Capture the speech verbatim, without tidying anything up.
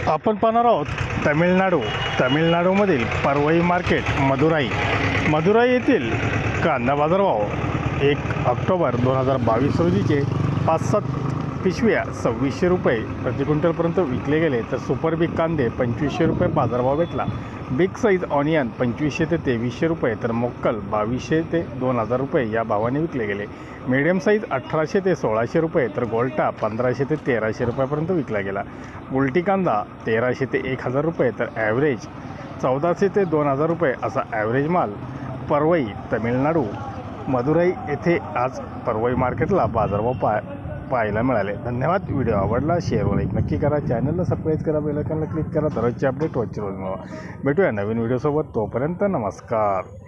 आपण पाहणार आहोत तमिळनाडू तमिळनाडूमधील परवई मार्केट मदुराई मदुराई येथील कांदा बाजारभाव एक ऑक्टोबर दोन हजार बावीस रोजीचे पाच सात पिशव्या सव्वीसशे रुपये प्रति क्विंटलपर्यंत विकले गेले। तर सुपर बिग कांदे पंचवीसशे रुपये बाजारभाव भेटला। बिग साईज ऑनियन पंचवीसशे ते तेवीसशे रुपये तर मोक्कल बावीसशे ते दोन हजार रुपये या भावाने विकले गेले। मीडियम साईज अठराशे ते सोळाशे रुपये तर गोल्टा पंधराशे ते तेराशे रुपयापर्यंत विकला गेला। गुलटी कांदा तेराशे ते एक हजार रुपये तर ॲव्हरेज चौदाशे ते दोन हजार रुपये असा ॲव्हरेज माल परवई तमिळनाडू मदुराई येथे आज परवई मार्केटला बाजारभाव पा पाहायला मिळाले। धन्यवाद। व्हिडिओ आवडला शेअर व लाईक नक्की करा। चॅनलला सबस्क्राईब करा, बेल आयकॉनला क्लिक करा। दररोजचे अपडेट रोजचे रोज मिळवा। भेटूया नवीन व्हिडिओसोबत। तोपर्यंत नमस्कार।